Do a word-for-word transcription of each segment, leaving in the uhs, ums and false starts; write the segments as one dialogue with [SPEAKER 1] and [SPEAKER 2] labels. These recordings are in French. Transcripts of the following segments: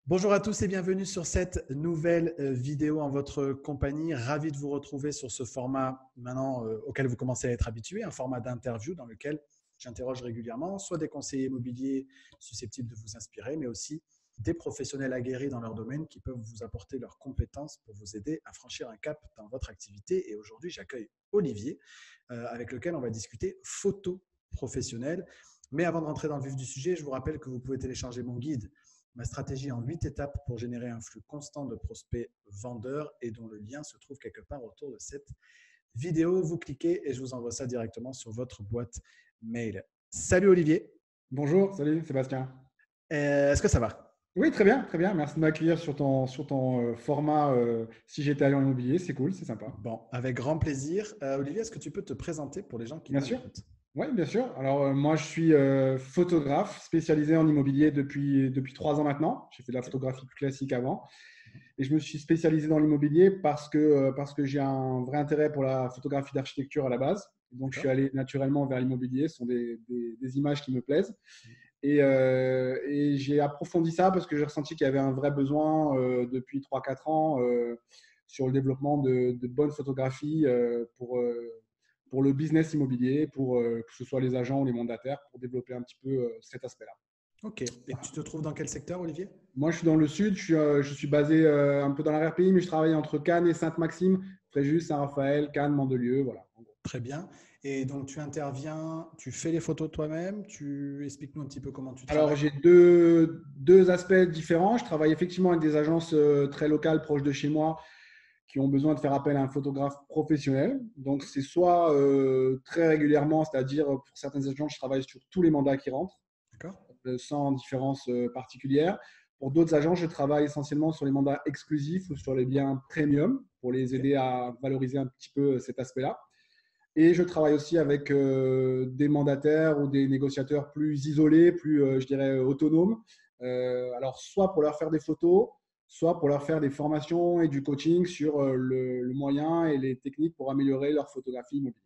[SPEAKER 1] Bonjour à tous et bienvenue sur cette nouvelle euh, vidéo en votre compagnie. Ravi de vous retrouver sur ce format maintenant euh, auquel vous commencez à être habitué, un format d'interview dans lequel j'interroge régulièrement soit des conseillers immobiliers susceptibles de vous inspirer, mais aussi des professionnels aguerris dans leur domaine qui peuvent vous apporter leurs compétences pour vous aider à franchir un cap dans votre activité. Et aujourd'hui, j'accueille Olivier euh, avec lequel on va discuter photo professionnelle. Mais avant de rentrer dans le vif du sujet, je vous rappelle que vous pouvez télécharger mon guide ma stratégie en huit étapes pour générer un flux constant de prospects vendeurs et dont le lien se trouve quelque part autour de cette vidéo. Vous cliquez et je vous envoie ça directement sur votre boîte mail. Salut Olivier.
[SPEAKER 2] Bonjour, salut Sébastien.
[SPEAKER 1] Euh, Est-ce que ça va?
[SPEAKER 2] Oui, très bien, très bien. Merci de m'accueillir sur ton, sur ton euh, format euh, Si j'étais allé en immobilier. C'est cool, c'est sympa.
[SPEAKER 1] Bon, avec grand plaisir. Euh, Olivier, est-ce que tu peux te présenter pour les gens qui
[SPEAKER 2] Bien
[SPEAKER 1] nous
[SPEAKER 2] sûr.
[SPEAKER 1] écoutent?
[SPEAKER 2] Oui, bien sûr. Alors, euh, moi, je suis euh, photographe spécialisé en immobilier depuis, depuis trois ans maintenant. J'ai fait de la
[SPEAKER 1] Ok.
[SPEAKER 2] photographie plus classique avant. Et je me suis spécialisé dans l'immobilier parce que, euh, parce que j'ai un vrai intérêt pour la photographie d'architecture à la base. Donc, je suis
[SPEAKER 1] D'accord.
[SPEAKER 2] allé naturellement vers l'immobilier. Ce sont des, des, des images qui me plaisent. Et, euh, et j'ai approfondi ça parce que j'ai ressenti qu'il y avait un vrai besoin euh, depuis trois quatre ans euh, sur le développement de, de bonnes photographies euh, pour, euh, pour le business immobilier, pour euh, que ce soit les agents ou les mandataires, pour développer un petit peu euh, cet aspect-là.
[SPEAKER 1] Ok. Et tu te trouves dans quel secteur, Olivier?
[SPEAKER 2] Moi, je suis dans le sud, je suis, euh, je suis basé euh, un peu dans l'arrière-pays, mais je travaille entre Cannes et Sainte-Maxime, Fréjus, Saint-Raphaël, Cannes, Mandelieu, voilà.
[SPEAKER 1] Très bien. Et donc, tu interviens, tu fais les photos toi-même, tu expliques-nous un petit peu comment tu
[SPEAKER 2] Alors,
[SPEAKER 1] travailles.
[SPEAKER 2] j'ai deux, deux aspects différents. Je travaille effectivement avec des agences euh, très locales proches de chez moi qui ont besoin de faire appel à un photographe professionnel. Donc, c'est soit euh, très régulièrement, c'est-à-dire pour certaines agences, je travaille sur tous les mandats qui rentrent,
[SPEAKER 1] D'accord?
[SPEAKER 2] euh, sans différence euh, particulière. Pour d'autres agences, je travaille essentiellement sur les mandats exclusifs ou sur les biens premium pour les
[SPEAKER 1] Ok.
[SPEAKER 2] aider à valoriser un petit peu cet aspect-là. Et je travaille aussi avec euh, des mandataires ou des négociateurs plus isolés, plus, euh, je dirais, autonomes. Euh, alors, soit pour leur faire des photos, soit pour leur faire des formations et du coaching sur euh, le, le moyen et les techniques pour améliorer leur photographie immobilière.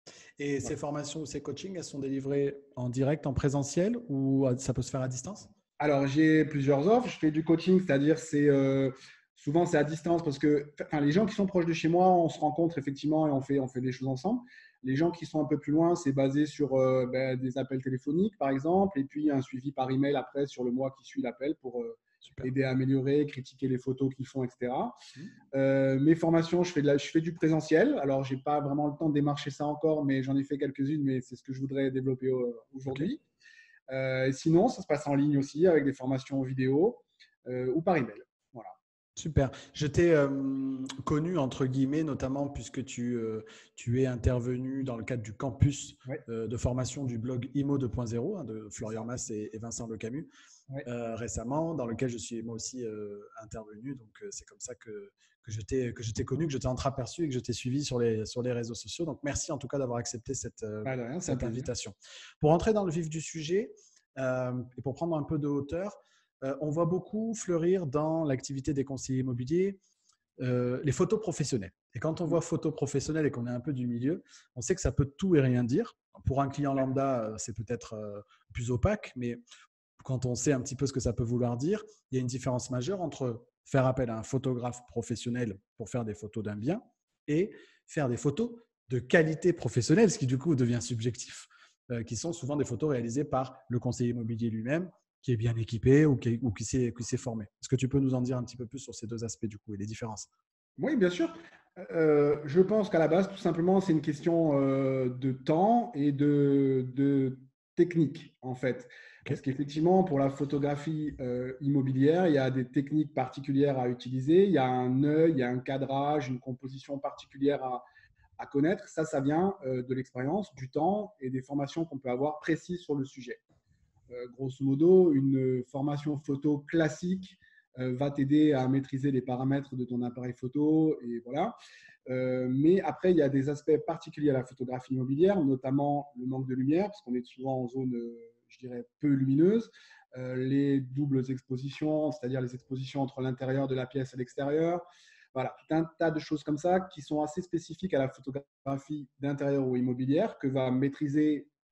[SPEAKER 1] Et ces
[SPEAKER 2] Voilà.
[SPEAKER 1] formations ou ces coachings, elles sont délivrées en direct, en présentiel ou ça peut se faire à distance?
[SPEAKER 2] Alors, j'ai plusieurs offres. Je fais du coaching, c'est-à-dire c'est euh, souvent c'est à distance parce que enfin, les gens qui sont proches de chez moi, on se rencontre effectivement et on fait, on fait des choses ensemble. Les gens qui sont un peu plus loin, c'est basé sur euh, ben, des appels téléphoniques, par exemple, et puis un suivi par email après sur le mois qui suit l'appel pour euh,
[SPEAKER 1] Super.
[SPEAKER 2] aider à améliorer, critiquer les photos qu'ils font, et cetera.
[SPEAKER 1] Hmm.
[SPEAKER 2] Euh, mes formations, je fais, de la, je fais du présentiel. Alors, j'ai pas vraiment le temps de démarcher ça encore, mais j'en ai fait quelques-unes, mais c'est ce que je voudrais développer euh,
[SPEAKER 1] Ok.
[SPEAKER 2] aujourd'hui. Euh, sinon, ça se passe en ligne aussi avec des formations vidéo euh, ou par email. Voilà.
[SPEAKER 1] Super. Je t'ai euh, connu, entre guillemets, notamment puisque tu, euh, tu es intervenu dans le cadre du campus
[SPEAKER 2] Ouais,
[SPEAKER 1] euh, de formation du blog Imo deux point zéro hein, de Florian Mass et, et Vincent Le Camus
[SPEAKER 2] ouais.
[SPEAKER 1] euh, récemment, dans lequel je suis moi aussi euh, intervenu. Donc, euh, c'est comme ça que, que je t'ai que je t'ai connu, que je t'ai entreaperçu et que je t'ai suivi sur les, sur les réseaux sociaux. Donc, merci en tout cas d'avoir accepté cette, euh,
[SPEAKER 2] Pas de rien, c'est un
[SPEAKER 1] cette
[SPEAKER 2] plaisir.
[SPEAKER 1] invitation. Pour entrer dans le vif du sujet euh, et pour prendre un peu de hauteur, euh, on voit beaucoup fleurir dans l'activité des conseillers immobiliers euh, les photos professionnelles. Et quand on voit photos professionnelles et qu'on est un peu du milieu, on sait que ça peut tout et rien dire. Pour un client
[SPEAKER 2] Ouais.
[SPEAKER 1] lambda, euh, c'est peut-être euh, plus opaque, mais quand on sait un petit peu ce que ça peut vouloir dire, il y a une différence majeure entre faire appel à un photographe professionnel pour faire des photos d'un bien et faire des photos de qualité professionnelle, ce qui du coup devient subjectif, euh, qui sont souvent des photos réalisées par le conseiller immobilier lui-même, qui est bien équipé ou qui, ou qui s'est, qui s'est formé. Est-ce que tu peux nous en dire un petit peu plus sur ces deux aspects du coup et les différences?
[SPEAKER 2] Oui, bien sûr. Euh, je pense qu'à la base, tout simplement, c'est une question euh, de temps et de, de technique, en fait.
[SPEAKER 1] Ok.
[SPEAKER 2] Parce qu'effectivement, pour la photographie euh, immobilière, il y a des techniques particulières à utiliser. Il y a un œil, il y a un cadrage, une composition particulière à, à connaître. Ça, ça vient euh, de l'expérience, du temps et des formations qu'on peut avoir précises sur le sujet. Euh, grosso modo, une formation photo classique euh, va t'aider à maîtriser les paramètres de ton appareil photo et voilà. Euh, mais après, il y a des aspects particuliers à la photographie immobilière, notamment le manque de lumière, parce qu'on est souvent en zone, euh, je dirais, peu lumineuse. Euh, les doubles expositions, c'est-à-dire les expositions entre l'intérieur de la pièce et l'extérieur. Voilà, tout un tas de choses comme ça qui sont assez spécifiques à la photographie d'intérieur ou immobilière que va maîtriser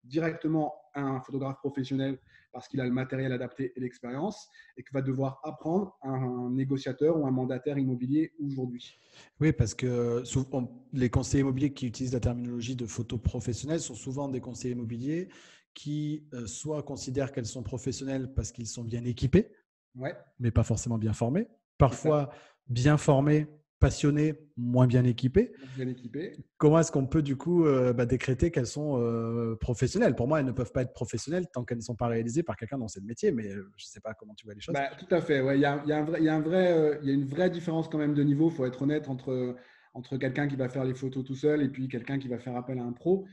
[SPEAKER 2] directement à un photographe professionnel parce qu'il a le matériel adapté et l'expérience, et que va devoir apprendre un négociateur ou un mandataire immobilier aujourd'hui.
[SPEAKER 1] Oui, parce que souvent, les conseillers immobiliers qui utilisent la terminologie de photo professionnelle sont souvent des conseillers immobiliers qui euh, soit considèrent qu'elles sont professionnelles parce qu'ils sont bien équipés,
[SPEAKER 2] Ouais,
[SPEAKER 1] mais pas forcément bien formés.
[SPEAKER 2] c'est ça.
[SPEAKER 1] Parfois bien formés, passionnés, moins bien équipés.
[SPEAKER 2] Bien équipé.
[SPEAKER 1] Comment est-ce qu'on peut du coup euh, bah, décréter qu'elles sont euh, professionnelles? Pour moi, elles ne peuvent pas être professionnelles tant qu'elles ne sont pas réalisées par quelqu'un dont c'est le métier, mais euh, je ne sais pas comment tu vois les choses.
[SPEAKER 2] Bah, tout à fait. Ouais. Il y a, il y a un vrai, il y a un vrai, euh, il y a une vraie différence quand même de niveau, il faut être honnête, entre, entre quelqu'un qui va faire les photos tout seul et puis quelqu'un qui va faire appel à un pro.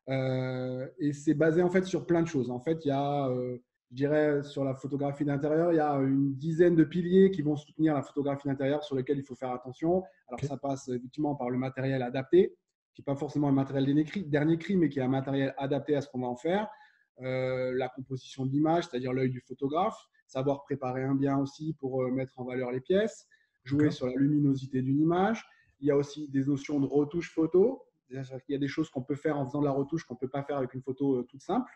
[SPEAKER 2] Euh, et c'est basé en fait sur plein de choses. En fait, il y a, euh, je dirais, sur la photographie d'intérieur, il y a une dizaine de piliers qui vont soutenir la photographie d'intérieur sur lesquels il faut faire attention. Alors,
[SPEAKER 1] Ok.
[SPEAKER 2] ça passe effectivement par le matériel adapté, qui n'est pas forcément un matériel dernier cri, dernier cri, mais qui est un matériel adapté à ce qu'on va en faire. Euh, la composition de l'image, c'est-à-dire l'œil du photographe, savoir préparer un bien aussi pour euh, mettre en valeur les pièces, jouer
[SPEAKER 1] D'accord.
[SPEAKER 2] sur la luminosité d'une image. Il y a aussi des notions de retouche photo. Il y a des choses qu'on peut faire en faisant de la retouche qu'on ne peut pas faire avec une photo euh, toute simple.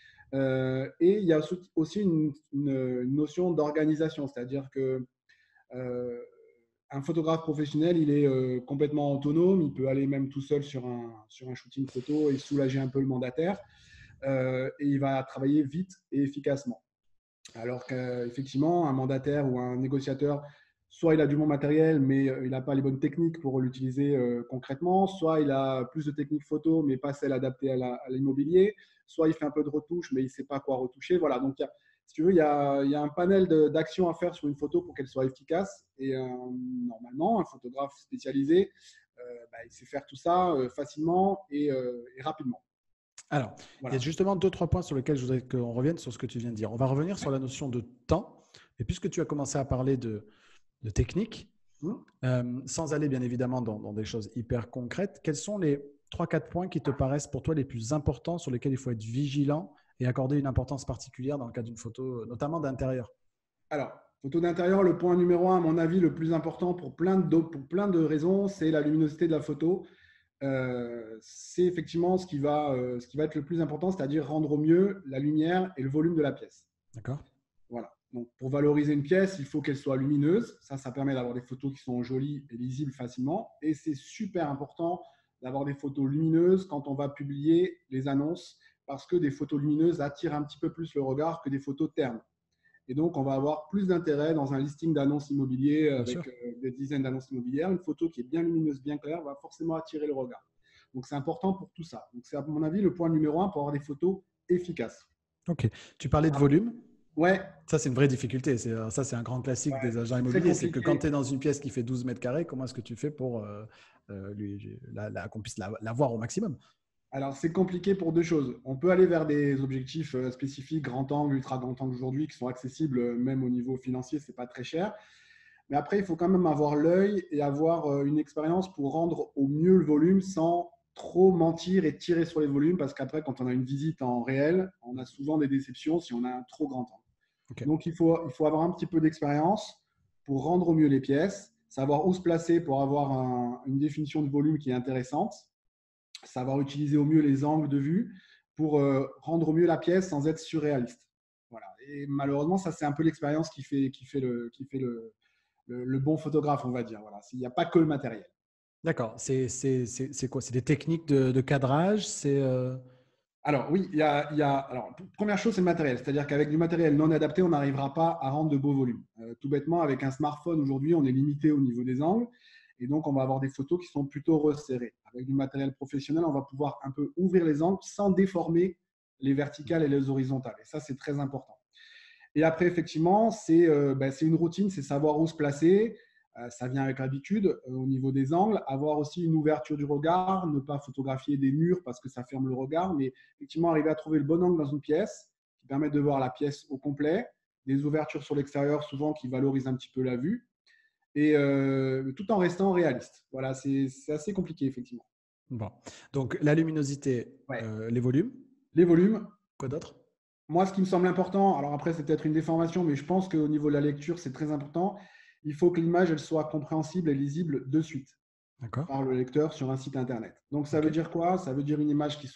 [SPEAKER 2] Euh, et il y a aussi une, une, une notion d'organisation, c'est-à-dire que euh, un photographe professionnel, il est euh, complètement autonome, il peut aller même tout seul sur un, sur un shooting photo et soulager un peu le mandataire, euh, et il va travailler vite et efficacement. Alors qu'effectivement, un mandataire ou un négociateur, soit il a du bon matériel, mais il n'a pas les bonnes techniques pour l'utiliser euh, concrètement, soit il a plus de techniques photo, mais pas celles adaptées à l'immobilier, soit il fait un peu de retouche, mais il ne sait pas quoi retoucher. Voilà, donc il y a, si tu veux, il y a, il y a un panel d'actions à faire sur une photo pour qu'elle soit efficace. Et euh, normalement, un photographe spécialisé, euh, bah, il sait faire tout ça euh, facilement et, euh, et rapidement.
[SPEAKER 1] Alors, il y a
[SPEAKER 2] Voilà.
[SPEAKER 1] justement deux, trois points sur lesquels je voudrais qu'on revienne sur ce que tu viens de dire. On va revenir sur la notion de temps. Et puisque tu as commencé à parler de, de technique,
[SPEAKER 2] Hum.
[SPEAKER 1] euh, sans aller bien évidemment dans, dans des choses hyper concrètes, quels sont les trois, quatre points qui te paraissent pour toi les plus importants sur lesquels il faut être vigilant et accorder une importance particulière dans le cas d'une photo, notamment d'intérieur?
[SPEAKER 2] Alors, photo d'intérieur, le point numéro un, à mon avis, le plus important pour plein de, pour plein de raisons, c'est la luminosité de la photo. Euh, c'est effectivement ce qui, va, euh, ce qui va être le plus important, c'est-à-dire rendre au mieux la lumière et le volume de la pièce.
[SPEAKER 1] D'accord.
[SPEAKER 2] Voilà. Donc, pour valoriser une pièce, il faut qu'elle soit lumineuse. Ça, ça permet d'avoir des photos qui sont jolies et lisibles facilement. Et c'est super important d'avoir des photos lumineuses quand on va publier les annonces, parce que des photos lumineuses attirent un petit peu plus le regard que des photos ternes. Et donc, on va avoir plus d'intérêt dans un listing d'annonces immobilières
[SPEAKER 1] Bien
[SPEAKER 2] avec
[SPEAKER 1] sûr.
[SPEAKER 2] euh, des dizaines d'annonces immobilières. Une photo qui est bien lumineuse, bien claire, va forcément attirer le regard. Donc, c'est important pour tout ça. Donc, c'est à mon avis le point numéro un pour avoir des photos efficaces.
[SPEAKER 1] Ok. Tu parlais de
[SPEAKER 2] Ah,
[SPEAKER 1] volume.
[SPEAKER 2] ouais,
[SPEAKER 1] Ça, c'est une vraie difficulté. C'est, ça, c'est un grand classique
[SPEAKER 2] ouais
[SPEAKER 1] des agents
[SPEAKER 2] c'est très
[SPEAKER 1] immobiliers. C'est que quand tu
[SPEAKER 2] compliqué.
[SPEAKER 1] es dans une pièce qui fait douze mètres carrés, comment est-ce que tu fais pour euh, euh, lui, la, la, qu'on puisse la, la voir au maximum?
[SPEAKER 2] Alors, c'est compliqué pour deux choses. On peut aller vers des objectifs euh, spécifiques, grand angle, ultra grand angle aujourd'hui, qui sont accessibles euh, même au niveau financier, c'est pas très cher. Mais après, il faut quand même avoir l'œil et avoir euh, une expérience pour rendre au mieux le volume sans trop mentir et tirer sur les volumes, parce qu'après, quand on a une visite en réel, on a souvent des déceptions si on a un trop grand angle.
[SPEAKER 1] Ok.
[SPEAKER 2] Donc, il faut, il faut avoir un petit peu d'expérience pour rendre au mieux les pièces, savoir où se placer pour avoir un- une définition de volume qui est intéressante, savoir utiliser au mieux les angles de vue pour euh, rendre au mieux la pièce sans être surréaliste. Voilà. Et malheureusement, ça, c'est un peu l'expérience qui fait, qui fait, le, qui fait le, le, le bon photographe, on va dire. Voilà. Il n'y a pas que le matériel.
[SPEAKER 1] D'accord. C'est, c'est, c'est, c'est quoi? C'est des techniques de, de cadrage? C'est euh...
[SPEAKER 2] Alors oui, il y a, il y a alors, première chose, c'est le matériel. C'est-à-dire qu'avec du matériel non adapté, on n'arrivera pas à rendre de beaux volumes. Euh, tout bêtement, avec un smartphone, aujourd'hui, on est limité au niveau des angles. Et donc, on va avoir des photos qui sont plutôt resserrées. Avec du matériel professionnel, on va pouvoir un peu ouvrir les angles sans déformer les verticales et les horizontales. Et ça, c'est très important. Et après, effectivement, c'est euh, ben, c'est une routine, c'est savoir où se placer. Euh, ça vient avec l'habitude euh, au niveau des angles. Avoir aussi une ouverture du regard, ne pas photographier des murs parce que ça ferme le regard, mais effectivement, arriver à trouver le bon angle dans une pièce qui permet de voir la pièce au complet. Des ouvertures sur l'extérieur, souvent, qui valorisent un petit peu la vue. Et euh, tout en restant réaliste. Voilà, c'est assez compliqué, effectivement.
[SPEAKER 1] Bon. Donc, la luminosité,
[SPEAKER 2] Ouais.
[SPEAKER 1] euh, les volumes.
[SPEAKER 2] Les volumes,
[SPEAKER 1] Quoi d'autre?
[SPEAKER 2] moi, ce qui me semble important, alors après, c'est peut-être une déformation, mais je pense qu'au niveau de la lecture, c'est très important. Il faut que l'image, elle soit compréhensible et lisible de suite
[SPEAKER 1] D'accord.
[SPEAKER 2] par le lecteur sur un site internet. Donc, ça
[SPEAKER 1] Ok.
[SPEAKER 2] veut dire quoi? Ça veut dire une image qui soit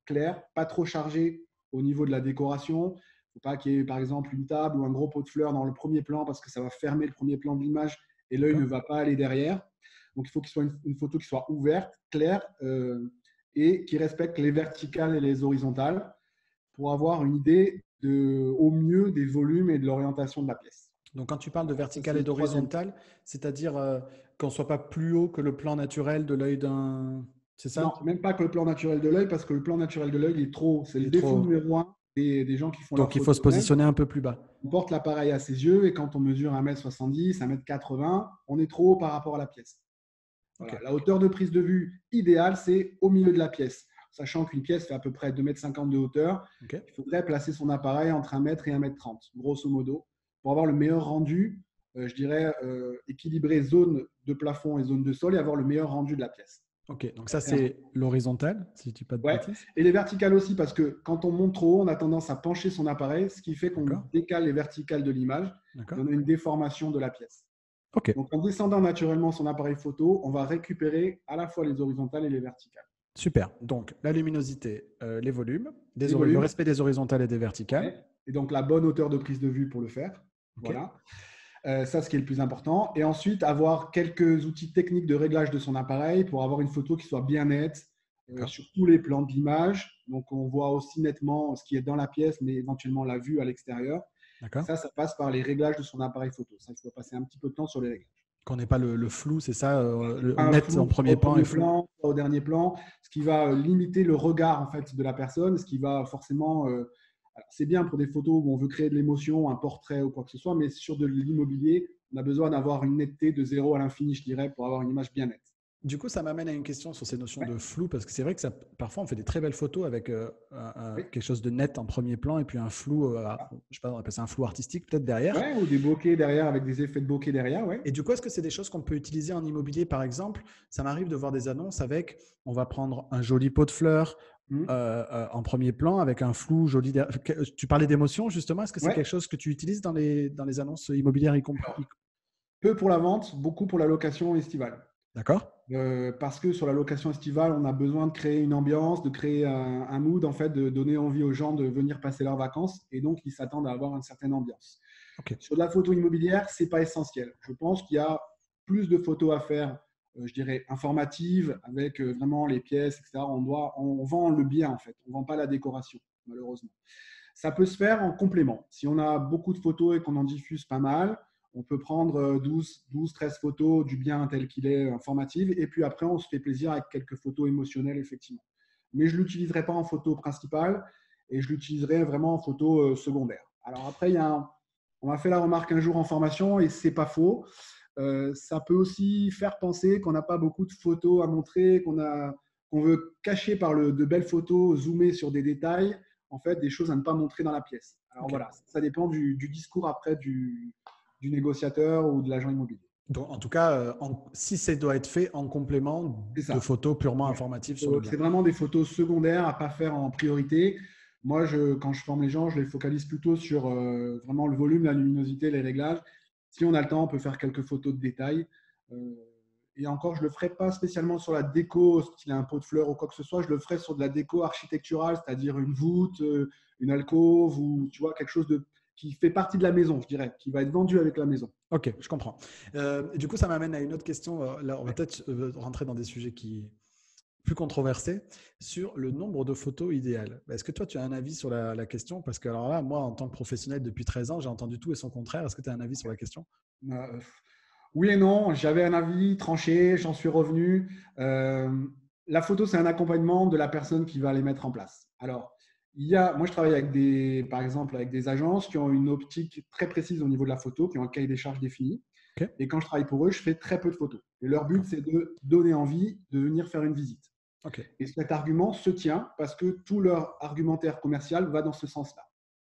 [SPEAKER 2] clair, pas trop chargé au niveau de la décoration. Il ne faut pas qu'il y ait par exemple une table ou un gros pot de fleurs dans le premier plan parce que ça va fermer le premier plan de l'image et l'œil ne va pas aller derrière. Donc il faut qu'il soit une, une photo qui soit ouverte, claire euh, et qui respecte les verticales et les horizontales pour avoir une idée de, au mieux des volumes et de l'orientation de la pièce.
[SPEAKER 1] Donc, quand tu parles de vertical et d'horizontal, c'est-à-dire euh, qu'on ne soit pas plus haut que le plan naturel de l'œil d'un… C'est ça?
[SPEAKER 2] Non, même pas que le plan naturel de l'œil, parce que le plan naturel de l'œil est trop haut. C'est le défaut
[SPEAKER 1] trop…
[SPEAKER 2] numéro un des, des gens qui font leurs
[SPEAKER 1] Donc, il faut
[SPEAKER 2] photos
[SPEAKER 1] se
[SPEAKER 2] eux-mêmes.
[SPEAKER 1] positionner un peu plus bas.
[SPEAKER 2] On porte l'appareil à ses yeux et quand on mesure un mètre soixante-dix, un mètre quatre-vingts, on est trop haut par rapport à la pièce. Voilà. Okay. La hauteur de prise de vue idéale, c'est au milieu de la pièce. Sachant qu'une pièce fait à peu près deux mètres cinquante de hauteur, okay. Il faudrait placer son appareil entre un mètre et un mètre trente, grosso modo, pour avoir le meilleur rendu, euh, je dirais, euh, équilibrer zone de plafond et zone de sol et avoir le meilleur rendu de la pièce.
[SPEAKER 1] Ok, donc ça c'est l'horizontale, si je ne dis pas de
[SPEAKER 2] ouais.
[SPEAKER 1] bêtises.
[SPEAKER 2] Et les verticales aussi, parce que quand on monte trop haut, on a tendance à pencher son appareil, ce qui fait qu'on décale les verticales de l'image et on a une déformation de la pièce.
[SPEAKER 1] Okay.
[SPEAKER 2] Donc en descendant naturellement son appareil photo, on va récupérer à la fois les horizontales et les verticales.
[SPEAKER 1] Super. Donc la luminosité, euh, les volumes, des les volumes, le respect des horizontales et des verticales.
[SPEAKER 2] Ouais. Et donc la bonne hauteur de prise de vue pour le faire. Okay. Voilà. Euh, ça, ce qui est le plus important. Et ensuite, avoir quelques outils techniques de réglage de son appareil pour avoir une photo qui soit bien nette euh, sur tous les plans de l'image. Donc, on voit aussi nettement ce qui est dans la pièce, mais éventuellement la vue à l'extérieur. Ça, ça passe par les réglages de son appareil photo. Ça, il faut passer un petit peu de temps sur les réglages.
[SPEAKER 1] Qu'on n'ait pas le, le flou, c'est ça, euh, le net flou, en premier plan et flou.
[SPEAKER 2] Plan, au dernier plan, ce qui va limiter le regard en fait, de la personne, ce qui va forcément… Euh, c'est bien pour des photos où on veut créer de l'émotion, un portrait ou quoi que ce soit, mais sur de l'immobilier, on a besoin d'avoir une netteté de zéro à l'infini, je dirais, pour avoir une image bien nette.
[SPEAKER 1] Du coup, ça m'amène à une question sur ces notions ouais. de flou, parce que c'est vrai que ça, parfois on fait des très belles photos avec euh, un, oui. quelque chose de net en premier plan et puis un flou, euh, ah. je sais pas, on appelle ça un flou artistique peut-être derrière.
[SPEAKER 2] Ouais, ou des bokeh derrière avec des effets de bokeh derrière. Ouais.
[SPEAKER 1] Et du coup, est-ce que c'est des choses qu'on peut utiliser en immobilier par exemple? Ça m'arrive de voir des annonces avec, on va prendre un joli pot de fleurs, Mmh. Euh, euh, en premier plan avec un flou joli. Tu parlais d'émotion justement. Est-ce que c'est ouais. quelque chose que tu utilises dans les, dans les annonces immobilières y compris?
[SPEAKER 2] Peu pour la vente, beaucoup pour la location estivale.
[SPEAKER 1] D'accord.
[SPEAKER 2] Euh, parce que sur la location estivale, on a besoin de créer une ambiance, de créer un, un mood, en fait, de donner envie aux gens de venir passer leurs vacances et donc ils s'attendent à avoir une certaine ambiance. Okay. Sur de la photo immobilière, c'est pas essentiel. Je pense qu'il y a plus de photos à faire. Euh, je dirais informative, avec euh, vraiment les pièces, et cetera. On, doit, on, on vend le bien, en fait. On ne vend pas la décoration, malheureusement. Ça peut se faire en complément. Si on a beaucoup de photos et qu'on en diffuse pas mal, on peut prendre douze, treize photos du bien tel qu'il est informative. Et puis après, on se fait plaisir avec quelques photos émotionnelles, effectivement. Mais je ne l'utiliserai pas en photo principale et je l'utiliserai vraiment en photo euh, secondaire. Alors après, il y a un, on m'a fait la remarque un jour en formation et ce n'est pas faux. Euh, ça peut aussi faire penser qu'on n'a pas beaucoup de photos à montrer, qu'on a, qu'on veut cacher par le, de belles photos, zoomer sur des détails, en fait, des choses à ne pas montrer dans la pièce. Alors okay. voilà, ça dépend du, du discours après du, du négociateur ou de l'agent immobilier.
[SPEAKER 1] Donc, en tout cas, euh, en, si ça doit être fait en complément de photos purement ouais. informatives sur le bien.
[SPEAKER 2] C'est vraiment des photos secondaires à ne pas faire en priorité. Moi, je, quand je forme les gens, je les focalise plutôt sur euh, vraiment le volume, la luminosité, les réglages. Si on a le temps, on peut faire quelques photos de détail. Euh, et encore, je ne le ferai pas spécialement sur la déco, s'il a un pot de fleurs ou quoi que ce soit. Je le ferai sur de la déco architecturale, c'est-à-dire une voûte, une alcôve ou tu vois, quelque chose de, qui fait partie de la maison, je dirais, qui va être vendu avec la maison.
[SPEAKER 1] Ok, je comprends. Euh, du coup, ça m'amène à une autre question. Là, on va peut-être rentrer dans des sujets qui… plus controversé, sur le nombre de photos idéales. Est-ce que toi, tu as un avis sur la, la question? Parce que alors là, moi, en tant que professionnel depuis treize ans, j'ai entendu tout et son contraire. Est-ce que tu as un avis sur la question?
[SPEAKER 2] euh, Oui et non. J'avais un avis tranché, j'en suis revenu. Euh, la photo, c'est un accompagnement de la personne qui va les mettre en place. Alors, il y a, moi, je travaille avec des, par exemple avec des agences qui ont une optique très précise au niveau de la photo, qui ont un cahier des charges défini. Okay. Et quand je travaille pour eux, je fais très peu de photos. Et leur but, c'est de donner envie de venir faire une visite.
[SPEAKER 1] Okay.
[SPEAKER 2] Et cet argument se tient parce que tout leur argumentaire commercial va dans ce sens-là.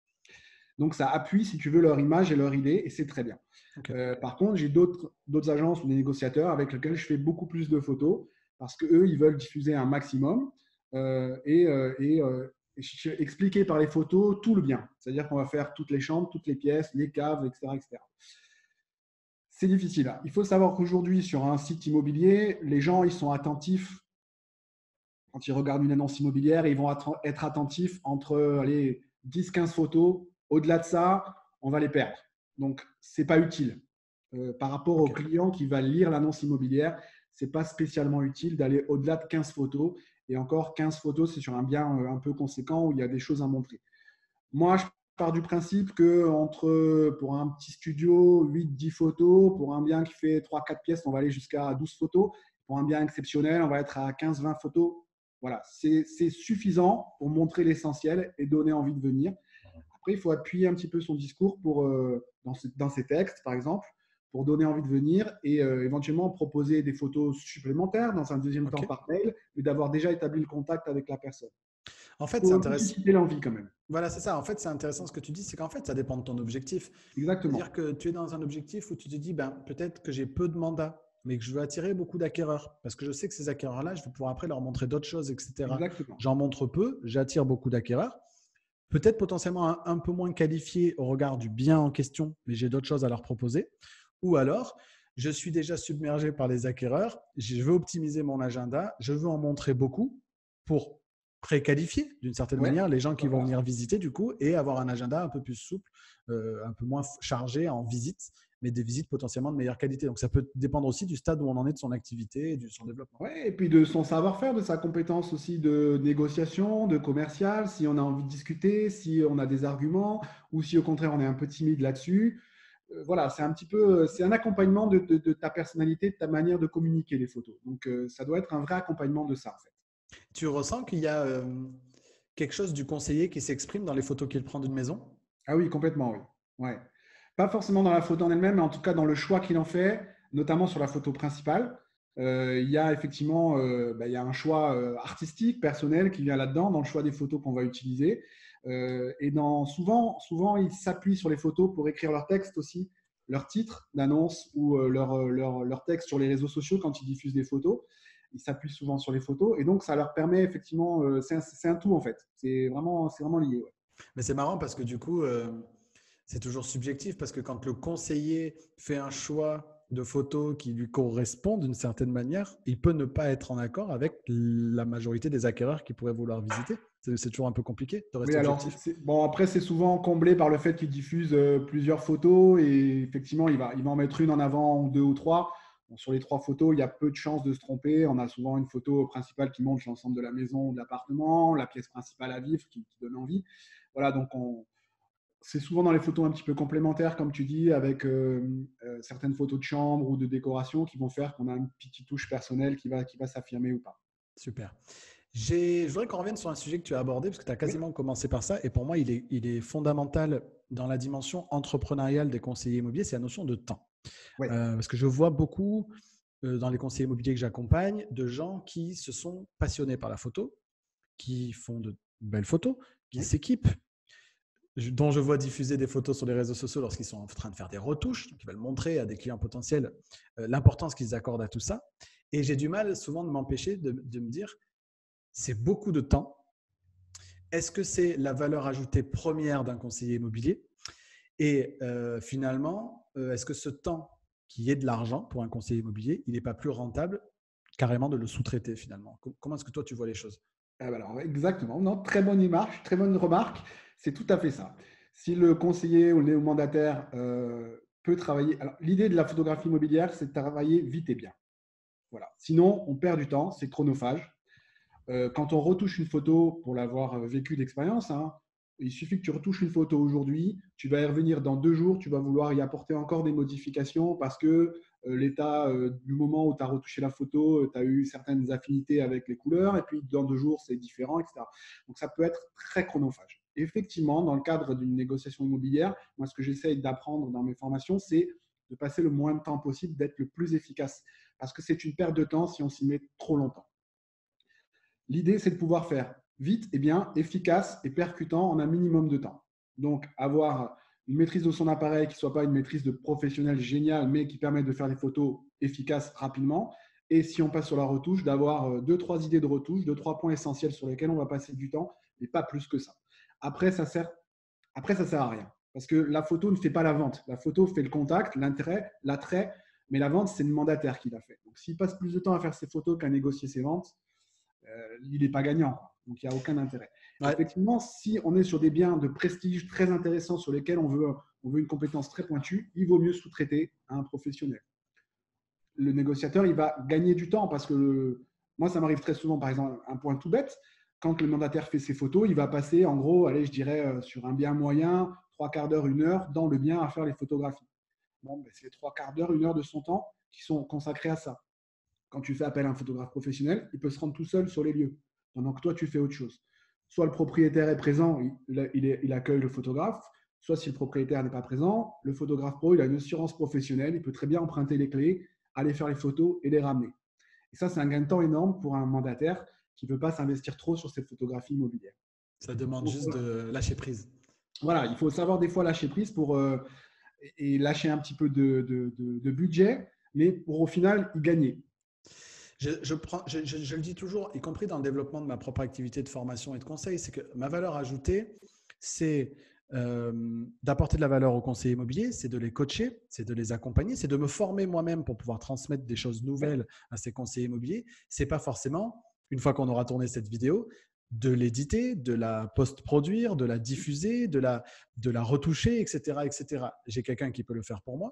[SPEAKER 2] Donc, ça appuie, si tu veux, leur image et leur idée, et c'est très bien. Okay. Euh, par contre, j'ai d'autres, d'autres agences ou des négociateurs avec lesquels je fais beaucoup plus de photos parce qu'eux, ils veulent diffuser un maximum euh, et, euh, et, euh, et expliquer par les photos tout le bien. C'est-à-dire qu'on va faire toutes les chambres, toutes les pièces, les caves, et cetera et cetera. C'est difficile. Il faut savoir qu'aujourd'hui, sur un site immobilier, les gens ils sont attentifs quand ils regardent une annonce immobilière, ils vont être attentifs entre allez, dix quinze photos. Au-delà de ça, on va les perdre. Donc, ce n'est pas utile. Euh, par rapport au
[SPEAKER 1] Ok.
[SPEAKER 2] client qui va lire l'annonce immobilière, ce n'est pas spécialement utile d'aller au-delà de quinze photos. Et encore, quinze photos, c'est sur un bien euh, un peu conséquent où il y a des choses à montrer. Moi, je pars du principe que entre, pour un petit studio, huit dix photos. Pour un bien qui fait trois quatre pièces, on va aller jusqu'à douze photos. Pour un bien exceptionnel, on va être à quinze vingt photos. Voilà, c'est suffisant pour montrer l'essentiel et donner envie de venir. Après, il faut appuyer un petit peu son discours pour, euh, dans, ce, dans ses textes, par exemple, pour donner envie de venir et euh, éventuellement proposer des photos supplémentaires dans un deuxième temps
[SPEAKER 1] Ok.
[SPEAKER 2] par mail, mais d'avoir déjà établi le contact avec la personne.
[SPEAKER 1] En fait,
[SPEAKER 2] Il
[SPEAKER 1] c'est
[SPEAKER 2] faut
[SPEAKER 1] intéressant.
[SPEAKER 2] susciter l'envie quand même.
[SPEAKER 1] Voilà, c'est ça. En fait, c'est intéressant ce que tu dis, c'est qu'en fait, ça dépend de ton objectif. C'est-à-dire
[SPEAKER 2] Exactement.
[SPEAKER 1] que tu es dans un objectif où tu te dis, ben, peut-être que j'ai peu de mandats, mais que je veux attirer beaucoup d'acquéreurs. Parce que je sais que ces acquéreurs-là, je vais pouvoir après leur montrer d'autres choses, et cetera.
[SPEAKER 2] Exactement.
[SPEAKER 1] J'en montre peu, j'attire beaucoup d'acquéreurs. Peut-être potentiellement un, un peu moins qualifiés au regard du bien en question, mais j'ai d'autres choses à leur proposer. Ou alors, je suis déjà submergé par les acquéreurs, je veux optimiser mon agenda, je veux en montrer beaucoup pour préqualifier d'une certaine
[SPEAKER 2] Ouais.
[SPEAKER 1] manière les gens qui vont
[SPEAKER 2] Voilà.
[SPEAKER 1] venir visiter du coup et avoir un agenda un peu plus souple, euh, un peu moins chargé en visites, mais des visites potentiellement de meilleure qualité. Donc ça peut dépendre aussi du stade où on en est de son activité et de son développement.
[SPEAKER 2] Ouais, et puis de son savoir-faire, de sa compétence aussi de négociation, de commercial, si on a envie de discuter, si on a des arguments, ou si au contraire on est un peu timide là-dessus. Euh, voilà, c'est un petit peu, c'est un accompagnement de, de, de ta personnalité, de ta manière de communiquer les photos. Donc euh, ça doit être un vrai accompagnement de ça en fait.
[SPEAKER 1] Tu ressens qu'il y a euh, quelque chose du conseiller qui s'exprime dans les photos qu'il prend d'une maison?
[SPEAKER 2] Ah oui, complètement, oui. Ouais. Pas forcément dans la photo en elle-même, mais en tout cas dans le choix qu'il en fait, notamment sur la photo principale. Euh, il y a effectivement euh, bah, il y a un choix euh, artistique, personnel qui vient là-dedans, dans le choix des photos qu'on va utiliser. Euh, et dans, souvent, souvent, ils s'appuient sur les photos pour écrire leur texte aussi, leur titre d'annonce ou euh, leur, leur, leur texte sur les réseaux sociaux quand ils diffusent des photos. Ils s'appuient souvent sur les photos et donc ça leur permet effectivement, euh, c'est un, un tout en fait. C'est vraiment, c'est vraiment lié. Ouais.
[SPEAKER 1] Mais c'est marrant parce que du coup, euh, c'est toujours subjectif parce que quand le conseiller fait un choix de photos qui lui correspond d'une certaine manière, il peut ne pas être en accord avec la majorité des acquéreurs qui pourraient vouloir visiter. C'est toujours un peu compliqué de
[SPEAKER 2] Oui,
[SPEAKER 1] rester
[SPEAKER 2] alors,
[SPEAKER 1] objectif.
[SPEAKER 2] c'est- bon, après, c'est souvent comblé par le fait qu'il diffuse euh, plusieurs photos et effectivement, il va, il va en mettre une en avant, ou deux ou trois. Bon, sur les trois photos, il y a peu de chances de se tromper. On a souvent une photo principale qui montre l'ensemble de la maison ou de l'appartement, la pièce principale à vivre qui, qui donne envie. Voilà, donc on, c'est souvent dans les photos un petit peu complémentaires, comme tu dis, avec euh, euh, certaines photos de chambre ou de décoration qui vont faire qu'on a une petite touche personnelle qui va, qui va s'affirmer ou pas.
[SPEAKER 1] Super. Je voudrais qu'on revienne sur un sujet que tu as abordé, parce que tu as
[SPEAKER 2] Oui,
[SPEAKER 1] quasiment commencé par ça, et pour moi, il est, il est fondamental dans la dimension entrepreneuriale des conseillers immobiliers, c'est la notion de temps.
[SPEAKER 2] oui,
[SPEAKER 1] Euh, parce que je vois beaucoup euh, dans les conseillers immobiliers que j'accompagne de gens qui se sont passionnés par la photo, qui font de belles photos, qui
[SPEAKER 2] oui.
[SPEAKER 1] s'équipent, dont je vois diffuser des photos sur les réseaux sociaux lorsqu'ils sont en train de faire des retouches, donc ils veulent montrer à des clients potentiels euh, l'importance qu'ils accordent à tout ça. Et j'ai du mal souvent de m'empêcher de, de me dire, c'est beaucoup de temps. Est-ce que c'est la valeur ajoutée première d'un conseiller immobilier? Et euh, finalement, euh, est-ce que ce temps qui est de l'argent pour un conseiller immobilier, il n'est pas plus rentable carrément de le sous-traiter finalement? Comment est-ce que toi tu vois les choses?
[SPEAKER 2] Ah bah alors, exactement. Non, très bonne remarque, très bonne remarque. C'est tout à fait ça. Si le conseiller ou le mandataire euh, peut travailler. Alors, l'idée de la photographie immobilière, c'est de travailler vite et bien. Voilà. Sinon, on perd du temps, c'est chronophage. Euh, quand on retouche une photo, pour l'avoir vécu d'expérience, hein, il suffit que tu retouches une photo aujourd'hui, tu vas y revenir dans deux jours, tu vas vouloir y apporter encore des modifications parce que euh, l'état euh, du moment où tu as retouché la photo, euh, tu as eu certaines affinités avec les couleurs, et puis dans deux jours, c'est différent, et cetera. Donc ça peut être très chronophage. Et effectivement, dans le cadre d'une négociation immobilière, moi, ce que j'essaye d'apprendre dans mes formations, c'est de passer le moins de temps possible, d'être le plus efficace. Parce que c'est une perte de temps si on s'y met trop longtemps. L'idée, c'est de pouvoir faire vite et bien, efficace et percutant en un minimum de temps. Donc, avoir une maîtrise de son appareil qui ne soit pas une maîtrise de professionnel génial, mais qui permette de faire des photos efficaces rapidement. Et si on passe sur la retouche, d'avoir deux, trois idées de retouche, deux, trois points essentiels sur lesquels on va passer du temps, mais pas plus que ça. Après, ça sert, après, ça sert à rien. Parce que la photo ne fait pas la vente. La photo fait le contact, l'intérêt, l'attrait, mais la vente, c'est le mandataire qui l'a fait. Donc, s'il passe plus de temps à faire ses photos qu'à négocier ses ventes, euh, il n'est pas gagnant, quoi. Donc, il n'y a aucun intérêt.
[SPEAKER 1] Ouais.
[SPEAKER 2] Effectivement, si on est sur des biens de prestige très intéressants sur lesquels on veut, on veut une compétence très pointue, il vaut mieux sous-traiter à un professionnel. Le négociateur, il va gagner du temps parce que le, moi, ça m'arrive très souvent, par exemple, un point tout bête, quand le mandataire fait ses photos, il va passer, en gros, allez, je dirais, euh, sur un bien moyen, trois quarts d'heure, une heure, dans le bien à faire les photographies. Bon, ben, c'est trois quarts d'heure, une heure de son temps qui sont consacrés à ça. Quand tu fais appel à un photographe professionnel, il peut se rendre tout seul sur les lieux, pendant que toi, tu fais autre chose. Soit le propriétaire est présent, il, il, est, il accueille le photographe, soit si le propriétaire n'est pas présent, le photographe pro, il a une assurance professionnelle, il peut très bien emprunter les clés, aller faire les photos et les ramener. Et ça, c'est un gain de temps énorme pour un mandataire qui ne veut pas s'investir trop sur cette photographie immobilière.
[SPEAKER 1] Ça demande Donc, juste de lâcher prise.
[SPEAKER 2] Voilà, il faut savoir des fois lâcher prise pour, euh, et lâcher un petit peu de, de, de, de budget, mais pour au final y gagner.
[SPEAKER 1] Je, je, prends, je, je, je le dis toujours, y compris dans le développement de ma propre activité de formation et de conseil, c'est que ma valeur ajoutée, c'est euh, d'apporter de la valeur aux conseillers immobiliers, c'est de les coacher, c'est de les accompagner, c'est de me former moi-même pour pouvoir transmettre des choses nouvelles à ces conseillers immobiliers. Ce n'est pas forcément, une fois qu'on aura tourné cette vidéo, de l'éditer, de la post-produire, de la diffuser, de la, de la retoucher, et cetera, et cetera. J'ai quelqu'un qui peut le faire pour moi,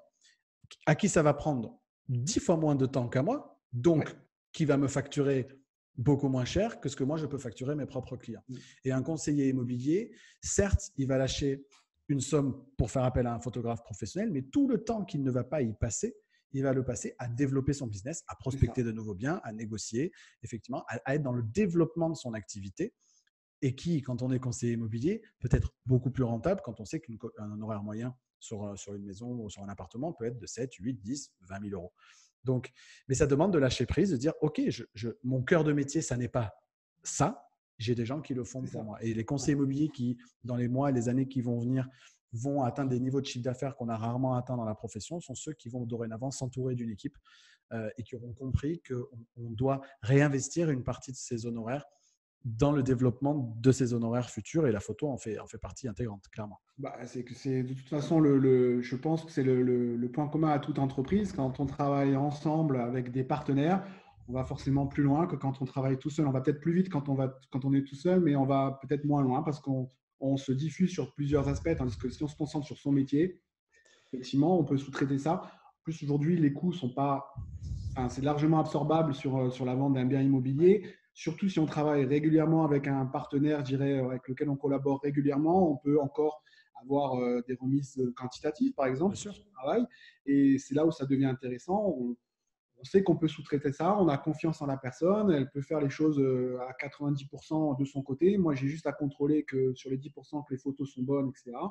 [SPEAKER 1] à qui ça va prendre dix fois moins de temps qu'à moi, donc qui va me facturer beaucoup moins cher que ce que moi, je peux facturer mes propres clients. Et un conseiller immobilier, certes, il va lâcher une somme pour faire appel à un photographe professionnel, mais tout le temps qu'il ne va pas y passer, il va le passer à développer son business, à prospecter de nouveaux biens, à négocier, effectivement, à, à être dans le développement de son activité et qui, quand on est conseiller immobilier, peut être beaucoup plus rentable quand on sait qu'un horaire moyen sur, sur une maison ou sur un appartement peut être de sept, huit, dix, vingt mille euros. Donc, mais ça demande de lâcher prise, de dire, OK, je, je, mon cœur de métier, ça n'est pas ça. J'ai des gens qui le font pour moi. Et les conseillers immobiliers qui, dans les mois et les années qui vont venir, vont atteindre des niveaux de chiffre d'affaires qu'on a rarement atteints dans la profession, sont ceux qui vont dorénavant s'entourer d'une équipe euh, et qui auront compris qu'on on doit réinvestir une partie de ces honoraires dans le développement de ces honoraires futurs, et la photo en fait, en fait partie intégrante, clairement.
[SPEAKER 2] Bah, c'est que c'est de toute façon, le, le, je pense que c'est le, le, le point commun à toute entreprise. Quand on travaille ensemble avec des partenaires, on va forcément plus loin que quand on travaille tout seul. On va peut-être plus vite quand on, va, quand on est tout seul, mais on va peut-être moins loin parce qu'on on se diffuse sur plusieurs aspects. Tandis que si on se concentre sur son métier, effectivement, on peut sous-traiter ça. En plus, aujourd'hui, les coûts sont pas… Enfin, c'est largement absorbable sur, sur la vente d'un bien immobilier. Surtout si on travaille régulièrement avec un partenaire, je dirais, avec lequel on collabore régulièrement, on peut encore avoir euh, des remises quantitatives, par exemple, sur ce travail. Et c'est là où ça devient intéressant. On, on sait qu'on peut sous-traiter ça, on a confiance en la personne, elle peut faire les choses à quatre-vingt-dix pour cent de son côté. Moi, j'ai juste à contrôler que sur les dix pour cent que les photos sont bonnes, et cetera.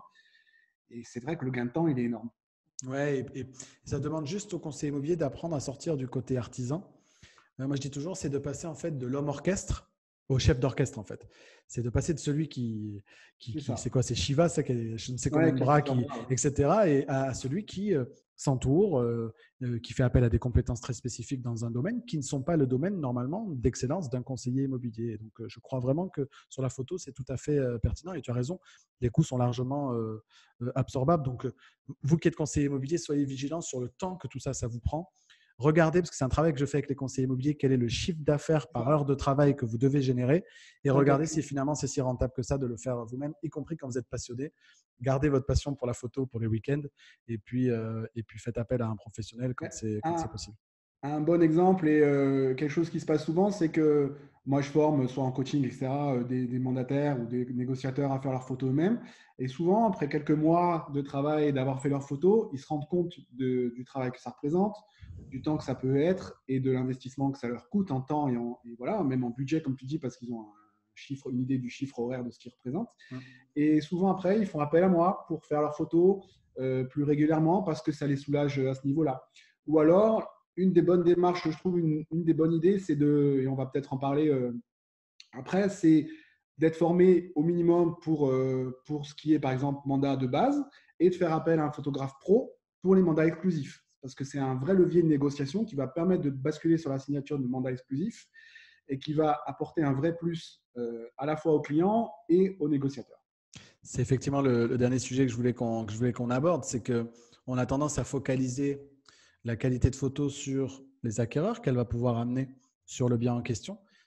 [SPEAKER 2] Et c'est vrai que le gain de temps, il est énorme.
[SPEAKER 1] Ouais, et, et ça demande juste au conseiller immobilier d'apprendre à sortir du côté artisan. Moi, je dis toujours, c'est de passer en fait de l'homme orchestre au chef d'orchestre, en fait. C'est de passer de celui qui, qui, qui c'est quoi, c'est Shiva, ça, qui a je ne sais combien
[SPEAKER 2] Ouais,
[SPEAKER 1] de bras, qui,
[SPEAKER 2] ouais.
[SPEAKER 1] et cetera, et à celui qui euh, s'entoure, euh, euh, qui fait appel à des compétences très spécifiques dans un domaine qui ne sont pas le domaine normalement d'excellence d'un conseiller immobilier. Donc, euh, je crois vraiment que sur la photo, c'est tout à fait euh, pertinent, et tu as raison, les coûts sont largement euh, euh, absorbables. Donc, euh, vous qui êtes conseiller immobilier, soyez vigilants sur le temps que tout ça, ça vous prend. Regardez, parce que c'est un travail que je fais avec les conseillers immobiliers, quel est le chiffre d'affaires par heure de travail que vous devez générer, et regardez si finalement c'est si rentable que ça de le faire vous-même, y compris quand vous êtes passionné. Gardez votre passion pour la photo, pour les week-ends, et puis, euh, et puis faites appel à un professionnel quand c'est quand c'est possible.
[SPEAKER 2] Un bon exemple et euh, quelque chose qui se passe souvent, c'est que moi je forme soit en coaching, et cetera, des, des mandataires ou des négociateurs à faire leurs photos eux-mêmes. Et souvent, après quelques mois de travail et d'avoir fait leurs photos, ils se rendent compte de, du travail que ça représente, du temps que ça peut être et de l'investissement que ça leur coûte en temps et, en, et voilà, même en budget, comme tu dis, parce qu'ils ont un chiffre, une idée du chiffre horaire de ce qu'ils représentent. Mmh. Et souvent après, ils font appel à moi pour faire leurs photos euh, plus régulièrement parce que ça les soulage à ce niveau-là. Ou alors, une des bonnes démarches, je trouve, une, une des bonnes idées, c'est de, et on va peut-être en parler euh, après, c'est d'être formé au minimum pour, euh, pour ce qui est, par exemple, mandat de base et de faire appel à un photographe pro pour les mandats exclusifs. Parce que c'est un vrai levier de négociation qui va permettre de basculer sur la signature de mandats exclusifs et qui va apporter un vrai plus euh, à la fois aux clients et aux négociateurs.
[SPEAKER 1] C'est effectivement le, le dernier sujet que je voulais qu'on, que je voulais qu'on aborde, c'est qu'on a tendance à focaliser la qualité de photo sur les acquéreurs qu'elle va pouvoir amener sur le bien en question.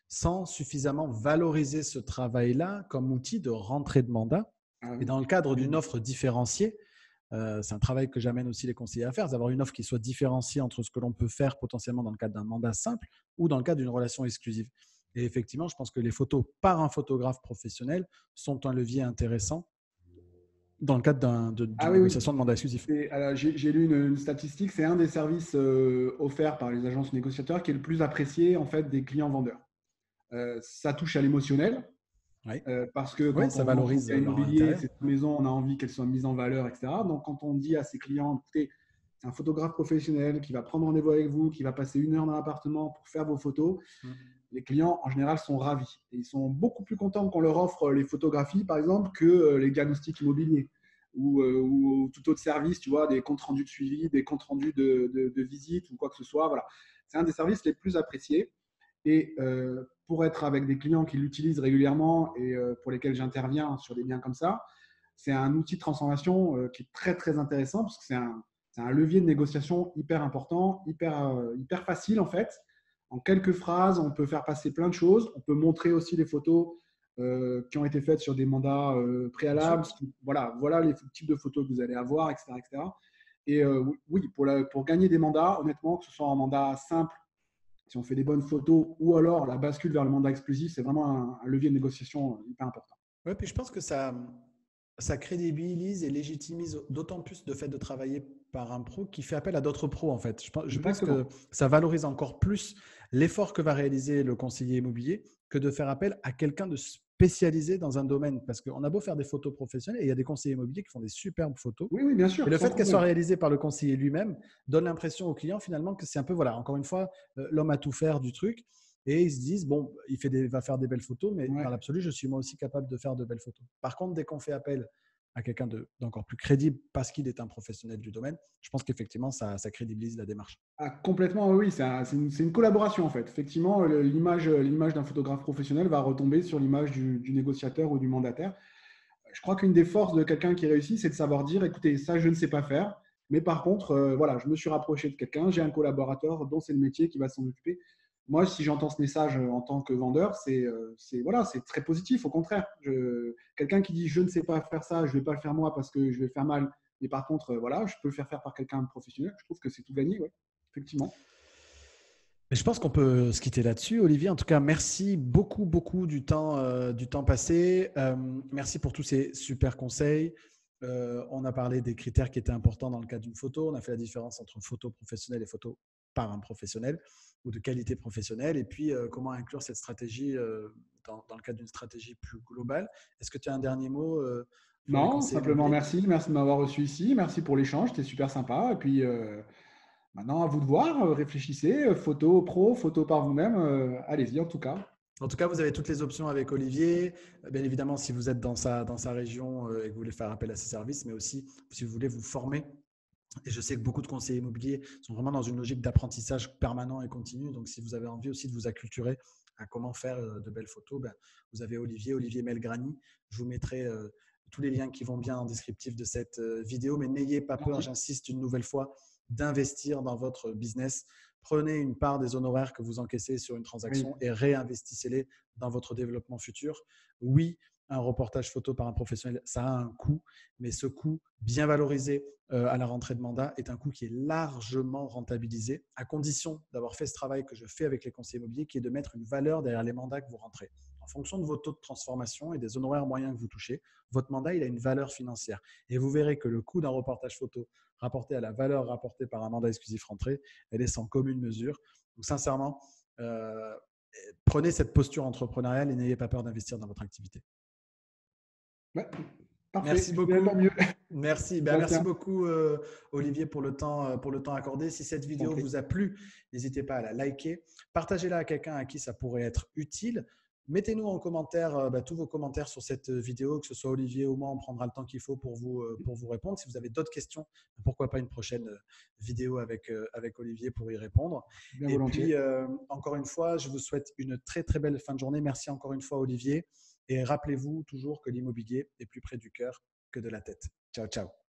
[SPEAKER 1] sans suffisamment valoriser ce travail-là comme outil de rentrée de mandat.
[SPEAKER 2] Ah
[SPEAKER 1] Et
[SPEAKER 2] oui.
[SPEAKER 1] dans le cadre
[SPEAKER 2] Oui,
[SPEAKER 1] d'une offre différenciée, euh, c'est un travail que j'amène aussi les conseillers à faire, c'est d'avoir une offre qui soit différenciée entre ce que l'on peut faire potentiellement dans le cadre d'un mandat simple ou dans le cadre d'une relation exclusive. Et effectivement, je pense que les photos par un photographe professionnel sont un levier intéressant dans le cadre d'un- de-
[SPEAKER 2] ah
[SPEAKER 1] d'une
[SPEAKER 2] oui, oui.
[SPEAKER 1] négociation de mandat exclusif.
[SPEAKER 2] Et, alors, j'ai j'ai lu une, une statistique, c'est un des services euh, offerts par les agences négociateurs qui est le plus apprécié en fait des clients vendeurs. Euh, ça touche à l'émotionnel
[SPEAKER 1] Oui,
[SPEAKER 2] euh, parce que
[SPEAKER 1] oui,
[SPEAKER 2] quand
[SPEAKER 1] ça
[SPEAKER 2] on vend son
[SPEAKER 1] valorise
[SPEAKER 2] bien
[SPEAKER 1] leur
[SPEAKER 2] immobilier,
[SPEAKER 1] intérieur.
[SPEAKER 2] c'est une maison, on a envie qu'elle soit mise en valeur, et cetera. Donc quand on dit à ses clients, écoutez, c'est un photographe professionnel qui va prendre rendez-vous avec vous, qui va passer une heure dans l'appartement pour faire vos photos, les clients en général sont ravis. Et ils sont beaucoup plus contents qu'on leur offre les photographies, par exemple, que euh, les diagnostics immobiliers ou, euh, ou tout autre service, tu vois, des comptes rendus de suivi, des comptes rendus de, de, de visite ou quoi que ce soit. Voilà. C'est un des services les plus appréciés. Et euh, pour être avec des clients qui l'utilisent régulièrement et euh, pour lesquels j'interviens sur des biens comme ça, c'est un outil de transformation euh, qui est très très intéressant parce que c'est un, c'est un levier de négociation hyper important, hyper, euh, hyper facile en fait. En quelques phrases, on peut faire passer plein de choses. On peut montrer aussi les photos euh, qui ont été faites sur des mandats euh,
[SPEAKER 1] Bien sûr.
[SPEAKER 2] préalables. Voilà, voilà les types de photos que vous allez avoir, et cetera et cetera. Et euh, oui, pour, la, pour gagner des mandats, honnêtement, que ce soit un mandat simple, si on fait des bonnes photos, ou alors la bascule vers le mandat exclusif, c'est vraiment un, un levier de négociation hyper important.
[SPEAKER 1] Ouais, puis je pense que ça, ça crédibilise et légitimise d'autant plus le fait de travailler par un pro qui fait appel à d'autres pros en fait. Je pense, je pense que
[SPEAKER 2] Exactement.
[SPEAKER 1] ça valorise encore plus l'effort que va réaliser le conseiller immobilier que de faire appel à quelqu'un de spécialisé dans un domaine. Parce qu'on a beau faire des photos professionnelles et il y a des conseillers immobiliers qui font des superbes photos.
[SPEAKER 2] Oui, oui, bien
[SPEAKER 1] Et
[SPEAKER 2] sûr,
[SPEAKER 1] le
[SPEAKER 2] sans
[SPEAKER 1] fait qu'elle soit
[SPEAKER 2] problème.
[SPEAKER 1] réalisée par le conseiller lui-même donne l'impression au client finalement que c'est un peu, voilà, encore une fois, euh, l'homme à tout faire du truc. Et ils se disent, bon, il fait des, va faire des belles photos, mais
[SPEAKER 2] Ouais.
[SPEAKER 1] dans l'absolu, je suis moi aussi capable de faire de belles photos. Par contre, dès qu'on fait appel à quelqu'un d'encore plus crédible parce qu'il est un professionnel du domaine, je pense qu'effectivement, ça, ça crédibilise la démarche.
[SPEAKER 2] Ah, complètement, oui, c'est un- c'est une, c'est une collaboration en fait. Effectivement, le- l'image, l'image d'un photographe professionnel va retomber sur l'image du, du négociateur ou du mandataire. Je crois qu'une des forces de quelqu'un qui réussit, c'est de savoir dire, écoutez, ça, je ne sais pas faire, mais par contre, euh, voilà, je me suis rapproché de quelqu'un, j'ai un collaborateur dont c'est le métier qui va s'en occuper. Moi, si j'entends ce message euh, en tant que vendeur, c'est euh, c'est- voilà, c'est très positif. Au contraire, je- quelqu'un qui dit, je ne sais pas faire ça, je ne vais pas le faire moi parce que je vais faire mal, mais par contre, euh, voilà, je peux le faire faire par quelqu'un de professionnel. Je trouve que c'est tout gagné, ouais, effectivement.
[SPEAKER 1] Mais je pense qu'on peut se quitter là-dessus, Olivier. En tout cas, merci beaucoup, beaucoup du temps, euh, du temps passé. Euh, merci pour tous ces super conseils. Euh, on a parlé des critères qui étaient importants dans le cas d'une photo. On a fait la différence entre photo professionnelle et photo par un professionnel ou de qualité professionnelle. Et puis, euh, comment inclure cette stratégie euh, dans, dans le cadre d'une stratégie plus globale. Est-ce que tu as un dernier mot euh, pour les
[SPEAKER 2] Non,
[SPEAKER 1] conseillers
[SPEAKER 2] simplement
[SPEAKER 1] immobiliers?
[SPEAKER 2] merci, merci de m'avoir reçu ici, merci pour l'échange, c'était super sympa. Et puis, euh, maintenant, à vous de voir, euh, réfléchissez, euh, photo pro, photo par vous-même, euh, allez-y en tout cas.
[SPEAKER 1] En tout cas, vous avez toutes les options avec Olivier. Bien évidemment, si vous êtes dans sa, dans sa région euh, et que vous voulez faire appel à ses services, mais aussi si vous voulez vous former. Et je sais que beaucoup de conseillers immobiliers sont vraiment dans une logique d'apprentissage permanent et continu. Donc, si vous avez envie aussi de vous acculturer à comment faire euh, de belles photos, ben, vous avez Olivier, Olivier Melgrani. Je vous mettrai euh, tous les liens qui vont bien en descriptif de cette euh, vidéo. Mais n'ayez pas peur,
[SPEAKER 2] Gentil.
[SPEAKER 1] j'insiste une nouvelle fois, d'investir dans votre business. Prenez une part des honoraires que vous encaissez sur une
[SPEAKER 2] Oui.
[SPEAKER 1] transaction et réinvestissez-les dans votre développement futur. Oui, un reportage photo par un professionnel, ça a un coût, mais ce coût bien valorisé euh, à la rentrée de mandat est un coût qui est largement rentabilisé, à condition d'avoir fait ce travail que je fais avec les conseillers immobiliers, qui est de mettre une valeur derrière les mandats que vous rentrez. En fonction de vos taux de transformation et des honoraires moyens que vous touchez, votre mandat il a une valeur financière. Et vous verrez que le coût d'un reportage photo rapporté à la valeur rapportée par un mandat exclusif rentré, elle est sans commune mesure. Donc sincèrement, euh, prenez cette posture entrepreneuriale et n'ayez pas peur d'investir dans votre activité.
[SPEAKER 2] Ouais, parfait,
[SPEAKER 1] Merci
[SPEAKER 2] mais tant
[SPEAKER 1] beaucoup.
[SPEAKER 2] mieux.
[SPEAKER 1] Merci. Ben, merci
[SPEAKER 2] Bastien,
[SPEAKER 1] beaucoup, euh, Olivier, pour le, temps, euh, pour le temps accordé. Si cette
[SPEAKER 2] je t'en
[SPEAKER 1] vidéo
[SPEAKER 2] prie.
[SPEAKER 1] vous a plu, n'hésitez pas à la liker. Partagez-la à quelqu'un à qui ça pourrait être utile. Mettez-nous en commentaire euh, ben, tous vos commentaires sur cette vidéo, que ce soit Olivier ou moi, on prendra le temps qu'il faut pour vous, euh, pour vous répondre. Si vous avez d'autres questions, pourquoi pas une prochaine euh, vidéo avec, euh, avec Olivier pour y répondre.
[SPEAKER 2] Bien
[SPEAKER 1] Et
[SPEAKER 2] volontiers.
[SPEAKER 1] puis, euh, encore une fois, je vous souhaite une très, très belle fin de journée. Merci encore une fois, Olivier. Et rappelez-vous toujours que l'immobilier est plus près du cœur que de la tête. Ciao, ciao.